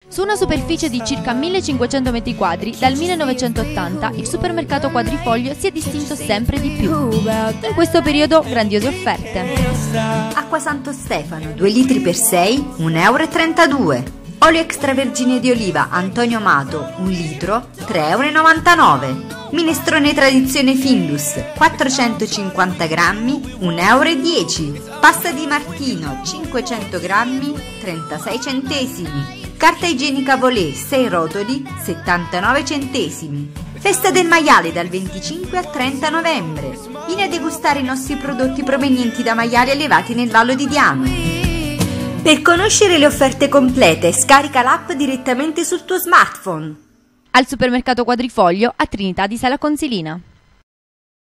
Su una superficie di circa 1500 metri quadri, dal 1980 il supermercato Quadrifoglio si è distinto sempre di più. In questo periodo grandiose offerte. Acqua Santo Stefano 2 litri per 6, 1,32 €. Olio extravergine di oliva Antonio Amato 1 litro, 3,99 €. Minestrone tradizione Findus 450 grammi, 1,10 €. Pasta di Martino 500 grammi, 36 centesimi. Carta igienica Volé 6 rotoli, 79 centesimi. Festa del maiale dal 25 al 30 novembre. Vieni a degustare i nostri prodotti provenienti da maiali allevati nel Vallo di Diano. Per conoscere le offerte complete, scarica l'app direttamente sul tuo smartphone. Al supermercato Quadrifoglio a Trinità di Sala Consilina.